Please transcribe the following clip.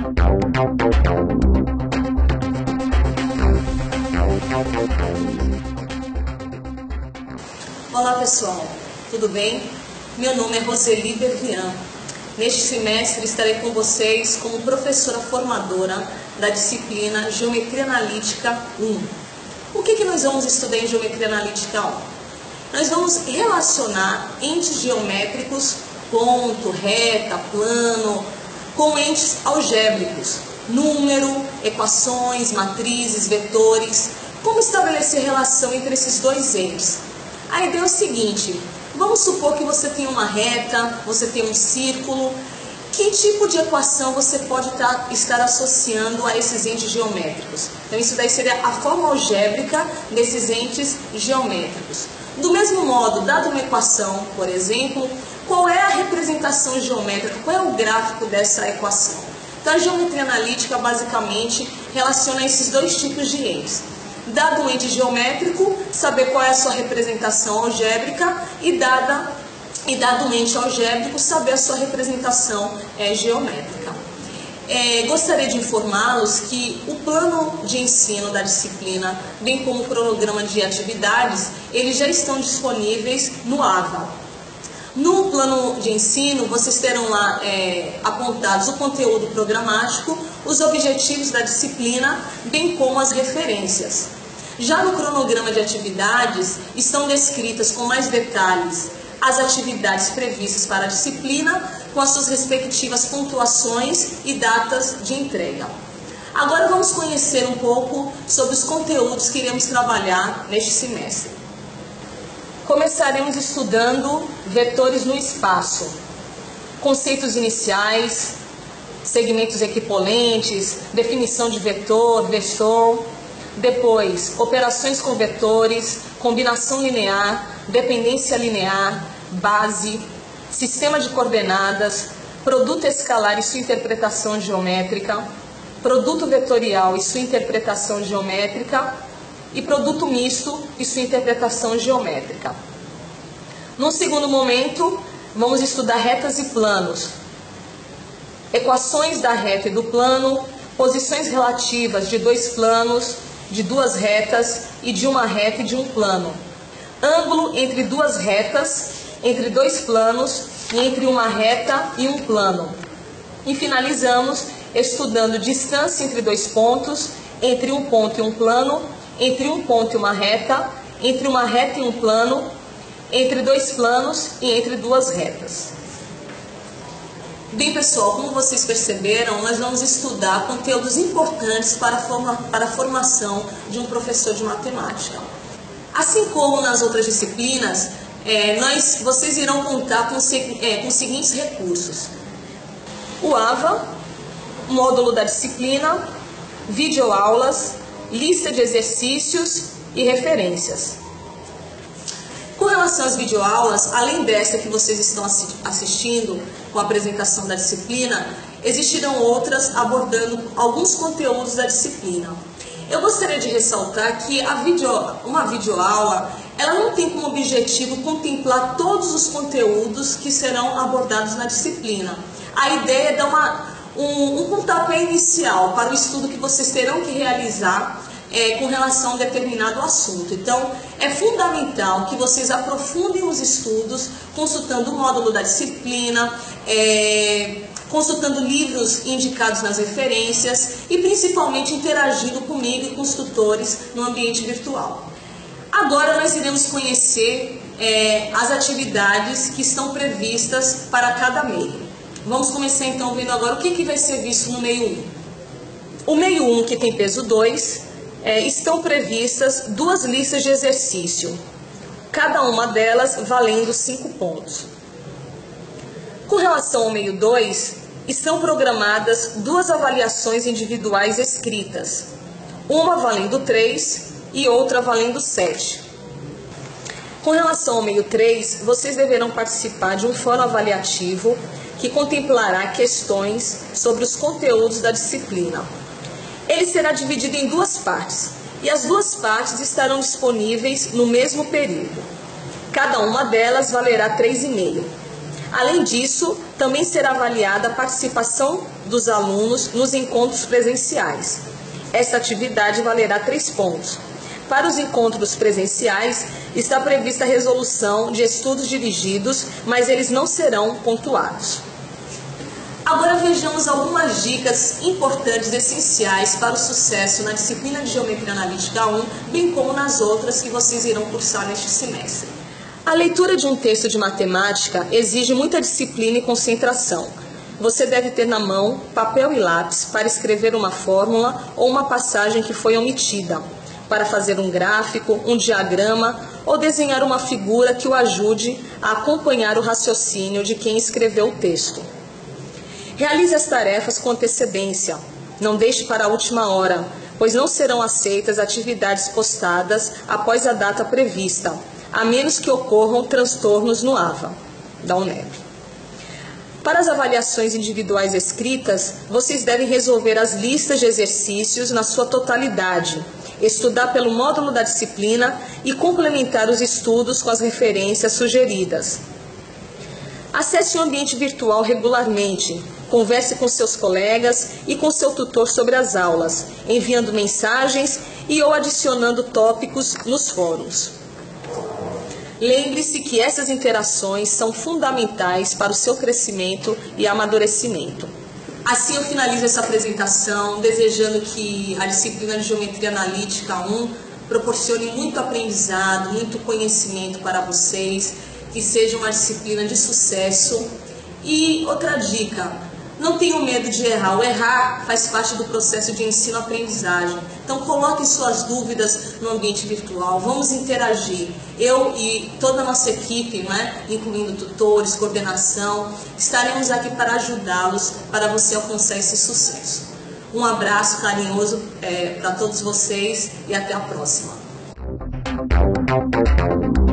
Olá pessoal, tudo bem? Meu nome é Roseli Bervian. Neste semestre estarei com vocês como professora formadora da disciplina Geometria Analítica 1. O que nós vamos estudar em Geometria Analítica 1? Nós vamos relacionar entes geométricos, ponto, reta, plano, com entes algébricos, número, equações, matrizes, vetores. Como estabelecer relação entre esses dois entes? A ideia é o seguinte: vamos supor que você tem uma reta, você tem um círculo. Que tipo de equação você pode estar associando a esses entes geométricos? Então isso daí seria a forma algébrica desses entes geométricos. Do mesmo modo, dada uma equação, por exemplo, qual é a representação geométrica, qual é o gráfico dessa equação? Então a geometria analítica basicamente relaciona esses dois tipos de entes. Dado um ente geométrico, saber qual é a sua representação algébrica e dado um ente algébrico, saber a sua representação geométrica. Gostaria de informá-los que o plano de ensino da disciplina, bem como o cronograma de atividades, eles já estão disponíveis no AVA. No plano de ensino, vocês terão lá apontados o conteúdo programático, os objetivos da disciplina, bem como as referências. Já no cronograma de atividades, estão descritas com mais detalhes as atividades previstas para a disciplina, com as suas respectivas pontuações e datas de entrega. Agora vamos conhecer um pouco sobre os conteúdos que iremos trabalhar neste semestre. Começaremos estudando vetores no espaço, conceitos iniciais, segmentos equipolentes, definição de vetor, depois operações com vetores, combinação linear, dependência linear, base, sistema de coordenadas, produto escalar e sua interpretação geométrica, produto vetorial e sua interpretação geométrica, e produto misto e sua interpretação geométrica. Num segundo momento, vamos estudar retas e planos, equações da reta e do plano, posições relativas de dois planos, de duas retas e de uma reta e de um plano, ângulo entre duas retas, entre dois planos e entre uma reta e um plano. E finalizamos estudando distância entre dois pontos, entre um ponto e um plano, entre um ponto e uma reta, entre uma reta e um plano, entre dois planos e entre duas retas. Bem pessoal, como vocês perceberam, nós vamos estudar conteúdos importantes para a formação de um professor de matemática. Assim como nas outras disciplinas, vocês irão contar com os seguintes recursos: o AVA, módulo da disciplina, videoaulas, lista de exercícios e referências. Com relação às videoaulas, além desta que vocês estão assistindo com a apresentação da disciplina, existirão outras abordando alguns conteúdos da disciplina. Eu gostaria de ressaltar que uma videoaula, ela não tem como objetivo contemplar todos os conteúdos que serão abordados na disciplina. A ideia é dar um pontapé inicial para o estudo que vocês terão que realizar com relação a um determinado assunto. Então, é fundamental que vocês aprofundem os estudos, consultando o módulo da disciplina, consultando livros indicados nas referências e principalmente interagindo comigo e com os tutores no ambiente virtual. Agora nós iremos conhecer as atividades que estão previstas para cada meio. Vamos começar então vendo agora o que vai ser visto no meio 1. O meio 1, que tem peso 2, estão previstas duas listas de exercício, cada uma delas valendo 5 pontos. Com relação ao meio 2, estão programadas duas avaliações individuais escritas, uma valendo 3 e outra valendo 7. Com relação ao meio 3, vocês deverão participar de um fórum avaliativo que contemplará questões sobre os conteúdos da disciplina. Ele será dividido em duas partes, e as duas partes estarão disponíveis no mesmo período. Cada uma delas valerá 3,5. Além disso, também será avaliada a participação dos alunos nos encontros presenciais. Esta atividade valerá 3 pontos. Para os encontros presenciais, está prevista a resolução de estudos dirigidos, mas eles não serão pontuados. Agora vejamos algumas dicas importantes e essenciais para o sucesso na disciplina de Geometria Analítica 1, bem como nas outras que vocês irão cursar neste semestre. A leitura de um texto de matemática exige muita disciplina e concentração. Você deve ter na mão papel e lápis para escrever uma fórmula ou uma passagem que foi omitida, para fazer um gráfico, um diagrama ou desenhar uma figura que o ajude a acompanhar o raciocínio de quem escreveu o texto. Realize as tarefas com antecedência. Não deixe para a última hora, pois não serão aceitas atividades postadas após a data prevista, a menos que ocorram transtornos no AVA da UNEB. Para as avaliações individuais escritas, vocês devem resolver as listas de exercícios na sua totalidade, estudar pelo módulo da disciplina e complementar os estudos com as referências sugeridas. Acesse o ambiente virtual regularmente, converse com seus colegas e com seu tutor sobre as aulas, enviando mensagens e ou adicionando tópicos nos fóruns. Lembre-se que essas interações são fundamentais para o seu crescimento e amadurecimento. Assim eu finalizo essa apresentação, desejando que a disciplina de Geometria Analítica 1 proporcione muito aprendizado, muito conhecimento para vocês, que seja uma disciplina de sucesso. E outra dica, não tenham medo de errar. O errar faz parte do processo de ensino-aprendizagem. Então coloquem suas dúvidas no ambiente virtual, vamos interagir. Eu e toda a nossa equipe, incluindo tutores, coordenação, estaremos aqui para ajudá-los, para você alcançar esse sucesso. Um abraço carinhoso para todos vocês e até a próxima.